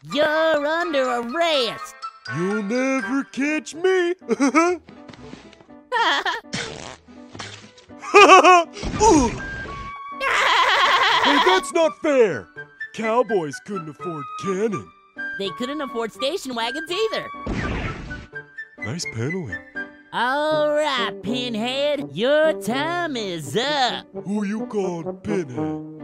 You're under arrest. You'll never catch me. Hey, that's not fair. Cowboys couldn't afford cannon. They couldn't afford station wagons either. Nice pedaling. All right, Pinhead, your time is up. Who you callin' Pinhead?